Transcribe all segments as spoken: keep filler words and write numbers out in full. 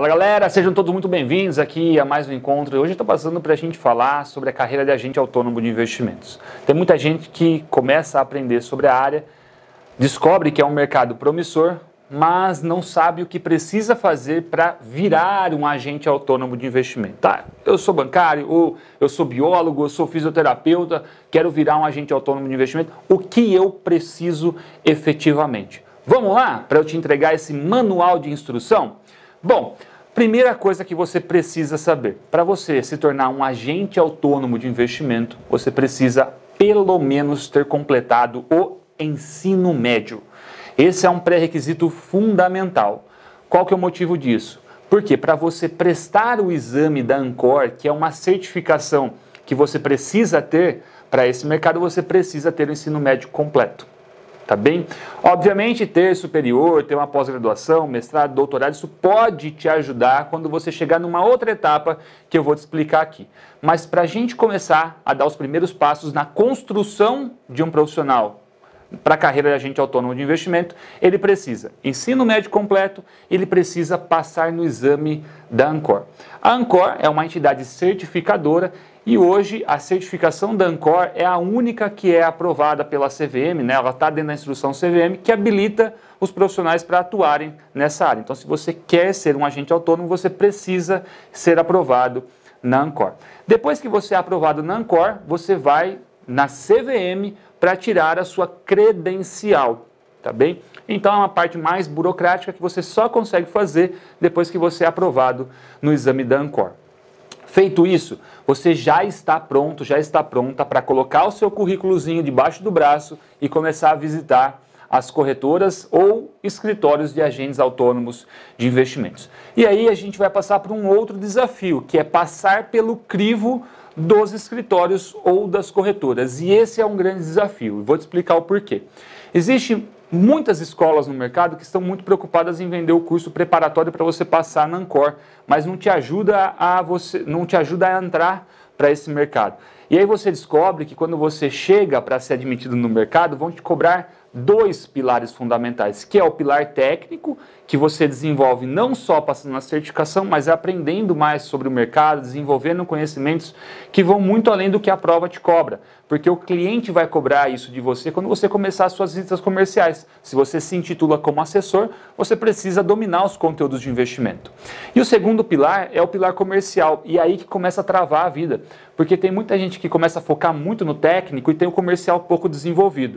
Fala galera, sejam todos muito bem-vindos aqui a mais um encontro. Hoje eu estou passando para a gente falar sobre a carreira de agente autônomo de investimentos. Tem muita gente que começa a aprender sobre a área, descobre que é um mercado promissor, mas não sabe o que precisa fazer para virar um agente autônomo de investimento. Tá, eu sou bancário, ou eu sou biólogo, eu sou fisioterapeuta, quero virar um agente autônomo de investimento. O que eu preciso efetivamente? Vamos lá para eu te entregar esse manual de instrução? Bom, primeira coisa que você precisa saber, para você se tornar um agente autônomo de investimento, você precisa pelo menos ter completado o ensino médio. Esse é um pré-requisito fundamental. Qual que é o motivo disso? Porque para você prestar o exame da Ancor, que é uma certificação que você precisa ter para esse mercado, você precisa ter o ensino médio completo. Tá bem? Obviamente, ter superior, ter uma pós-graduação, mestrado, doutorado, isso pode te ajudar quando você chegar numa outra etapa que eu vou te explicar aqui. Mas para a gente começar a dar os primeiros passos na construção de um profissional para a carreira de agente autônomo de investimento, ele precisa ensino médio completo, ele precisa passar no exame da Ancor. A Ancor é uma entidade certificadora e hoje a certificação da Ancor é a única que é aprovada pela C V M, né? Ela está dentro da instrução C V M, que habilita os profissionais para atuarem nessa área. Então, se você quer ser um agente autônomo, você precisa ser aprovado na Ancor. Depois que você é aprovado na Ancor, você vai na C V M para tirar a sua credencial, tá bem? Então é uma parte mais burocrática que você só consegue fazer depois que você é aprovado no exame da Ancor. Feito isso, você já está pronto, já está pronta para colocar o seu currículozinho debaixo do braço e começar a visitar as corretoras ou escritórios de agentes autônomos de investimentos. E aí a gente vai passar por um outro desafio, que é passar pelo crivo dos escritórios ou das corretoras. E esse é um grande desafio. Vou te explicar o porquê. Existem muitas escolas no mercado que estão muito preocupadas em vender o curso preparatório para você passar na Ancor, mas não te ajuda a você, não te ajuda a entrar para esse mercado. E aí você descobre que quando você chega para ser admitido no mercado, vão te cobrar dois pilares fundamentais, que é o pilar técnico, que você desenvolve não só passando na certificação, mas aprendendo mais sobre o mercado, desenvolvendo conhecimentos que vão muito além do que a prova te cobra, porque o cliente vai cobrar isso de você quando você começar as suas visitas comerciais. Se você se intitula como assessor, você precisa dominar os conteúdos de investimento. E o segundo pilar é o pilar comercial, e é aí que começa a travar a vida, porque tem muita gente que começa a focar muito no técnico e tem o comercial pouco desenvolvido.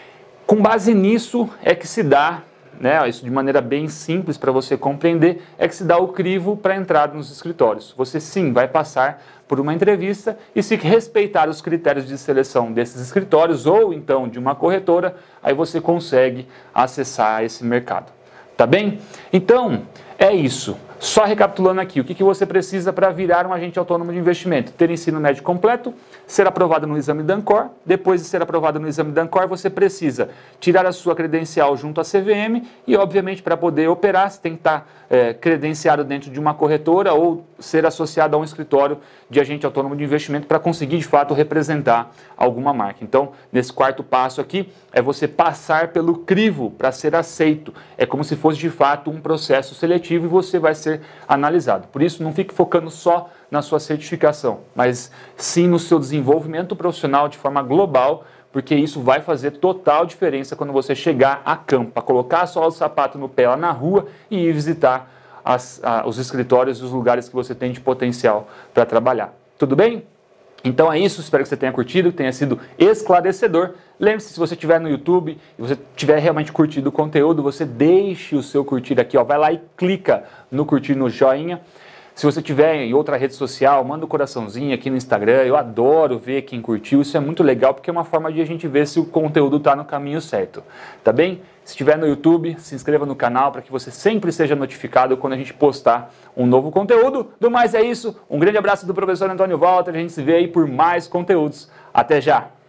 Com base nisso é que se dá, né, isso de maneira bem simples para você compreender, é que se dá o crivo para entrada nos escritórios. Você sim vai passar por uma entrevista e se respeitar os critérios de seleção desses escritórios ou então de uma corretora, aí você consegue acessar esse mercado. Tá bem? Então, é isso. Só recapitulando aqui, o que, que você precisa para virar um agente autônomo de investimento? Ter ensino médio completo, ser aprovado no exame da Ancor. Depois de ser aprovado no exame da Ancor, você precisa tirar a sua credencial junto à C V M e, obviamente, para poder operar, você tem que estar é, credenciado dentro de uma corretora ou ser associado a um escritório de agente autônomo de investimento para conseguir, de fato, representar alguma marca. Então, nesse quarto passo aqui, é você passar pelo crivo para ser aceito. É como se fosse, de fato, um processo seletivo e você vai ser analisado. Por isso, não fique focando só na sua certificação, mas sim no seu desenvolvimento profissional de forma global, porque isso vai fazer total diferença quando você chegar a campo, para colocar a sola do sapato no pé lá na rua e ir visitar as, a, os escritórios e os lugares que você tem de potencial para trabalhar. Tudo bem? Então é isso, espero que você tenha curtido, que tenha sido esclarecedor. Lembre-se, se você estiver no YouTube e você tiver realmente curtido o conteúdo, você deixe o seu curtir aqui, ó, vai lá e clica no curtir, no joinha. Se você tiver em outra rede social, manda um coraçãozinho aqui no Instagram, eu adoro ver quem curtiu, isso é muito legal porque é uma forma de a gente ver se o conteúdo está no caminho certo, tá bem? Se estiver no YouTube, se inscreva no canal para que você sempre seja notificado quando a gente postar um novo conteúdo. Do mais é isso, um grande abraço do professor Antônio Walter, a gente se vê aí por mais conteúdos. Até já!